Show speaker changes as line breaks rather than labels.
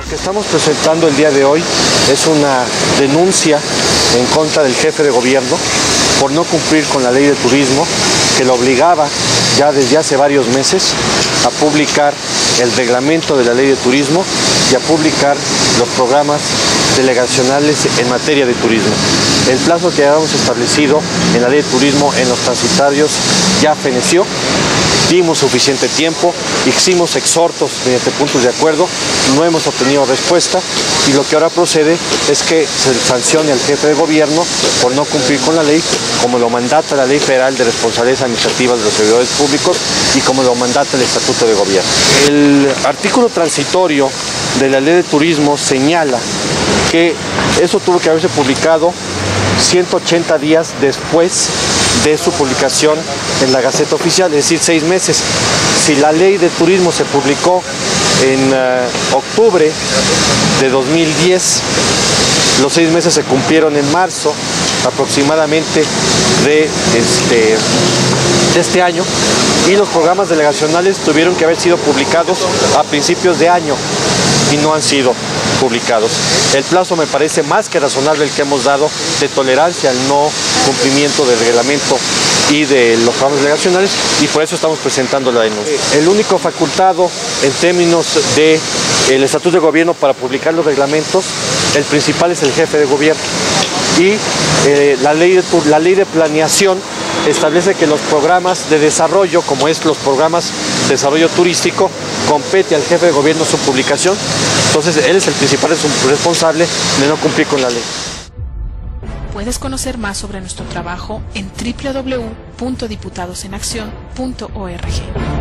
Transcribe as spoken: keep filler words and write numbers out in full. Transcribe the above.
Lo que estamos presentando el día de hoy es una denuncia en contra del jefe de gobierno por no cumplir con la ley de turismo que lo obligaba ya desde hace varios meses a publicar el reglamento de la ley de turismo y a publicar los programas delegacionales en materia de turismo. El plazo que habíamos establecido en la ley de turismo en los transitarios ya feneció. Dimos suficiente tiempo, hicimos exhortos mediante puntos de acuerdo, no hemos obtenido respuesta y lo que ahora procede es que se sancione al jefe de gobierno por no cumplir con la ley, como lo mandata la Ley Federal de Responsabilidades Administrativas de los Servidores Públicos y como lo mandata el Estatuto de Gobierno. El artículo transitorio de la Ley de Turismo señala que eso tuvo que haberse publicado ciento ochenta días después de su publicación en la Gaceta Oficial, es decir, seis meses. Si la ley de turismo se publicó en uh, octubre de dos mil diez, los seis meses se cumplieron en marzo aproximadamente de este, de este año, y los programas delegacionales tuvieron que haber sido publicados a principios de año y no han sido publicados. El plazo me parece más que razonable el que hemos dado de tolerancia al no cumplimiento del reglamento y de los programas delegacionales, y por eso estamos presentando la denuncia. El único facultado en términos del Estatuto de Gobierno para publicar los reglamentos, el principal es el jefe de gobierno, y eh, la, ley de, la ley de planeación establece que los programas de desarrollo, como es los programas de desarrollo turístico, compete al jefe de gobierno su publicación. Entonces él es el principal responsable de no cumplir con la ley.
Puedes conocer más sobre nuestro trabajo en doble u doble u doble u punto diputados en acción punto org.